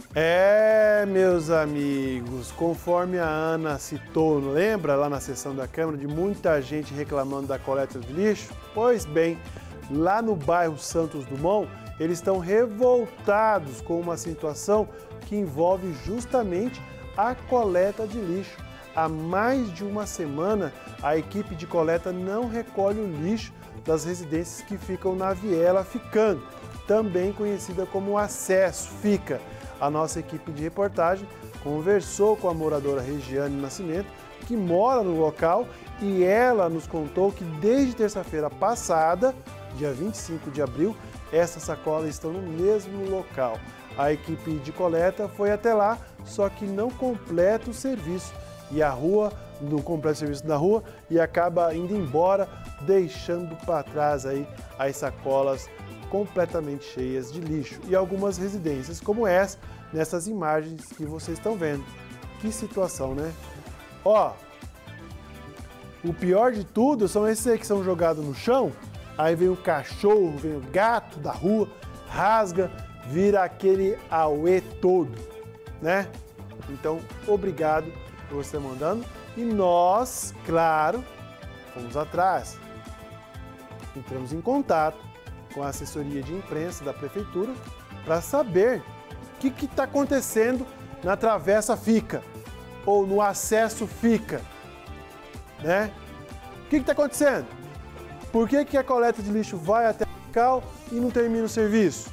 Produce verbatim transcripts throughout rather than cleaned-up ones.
É, meus amigos, conforme a Ana citou, lembra lá na sessão da Câmara de muita gente reclamando da coleta de lixo? Pois bem, lá no bairro Santos Dumont, eles estão revoltados com uma situação que envolve justamente a coleta de lixo. Há mais de uma semana, a equipe de coleta não recolhe o lixo das residências que ficam na Viela Ficando, também conhecida como Acesso Fica. A nossa equipe de reportagem conversou com a moradora Regiane Nascimento, que mora no local, e ela nos contou que desde terça-feira passada, dia vinte e cinco de abril, essas sacolas estão no mesmo local. A equipe de coleta foi até lá, só que não completa o serviço. E a rua, não completa o serviço da rua e acaba indo embora, deixando para trás aí as sacolas completamente cheias de lixo e algumas residências como essa, nessas imagens que vocês estão vendo. Que situação, né? Ó, o pior de tudo são esses aí que são jogados no chão, aí vem o cachorro, vem o gato da rua, rasga, vira aquele auê todo, né? Então, obrigado por você mandando. E nós, claro, fomos atrás, entramos em contato com a assessoria de imprensa da prefeitura para saber o que está acontecendo na Travessa Fica ou no Acesso Fica, né? O que está acontecendo? Por que, que a coleta de lixo vai até o local e não termina o serviço?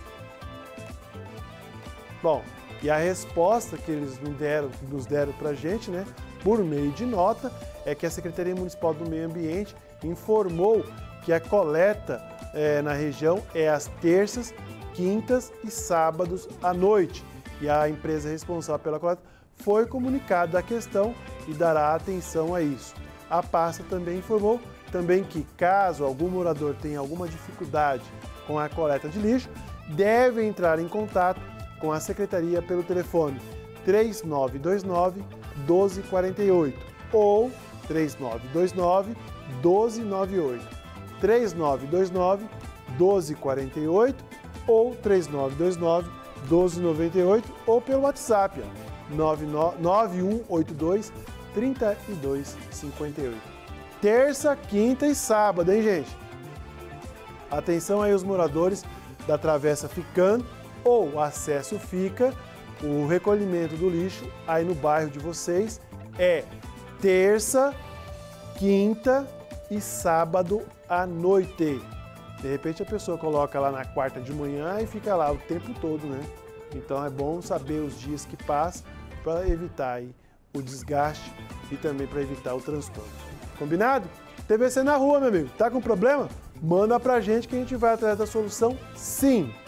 Bom, e a resposta que eles nos deram, nos deram para a gente, né, por meio de nota, é que a Secretaria Municipal do Meio Ambiente informou que a coleta é, na região é às terças, quintas e sábados à noite. E a empresa responsável pela coleta foi comunicada a questão e dará atenção a isso. A pasta também informou também que, caso algum morador tenha alguma dificuldade com a coleta de lixo, deve entrar em contato com a Secretaria pelo telefone três nove dois nove, um dois quatro oito ou três nove dois nove, um dois nove oito. três nove dois nove, um dois quatro oito ou três nove dois nove, um dois nove oito ou pelo WhatsApp nove um oito dois, três dois cinco oito. Terça, quinta e sábado, hein, gente? Atenção aí os moradores da Travessa Ficando ou Acesso Fica, o recolhimento do lixo aí no bairro de vocês é terça, quinta e sábado à noite. De repente a pessoa coloca lá na quarta de manhã e fica lá o tempo todo, né? Então é bom saber os dias que passam para evitar aí o desgaste e também para evitar o transtorno. Combinado? T V C na rua, meu amigo. Tá com problema? Manda pra gente que a gente vai atrás da solução, sim!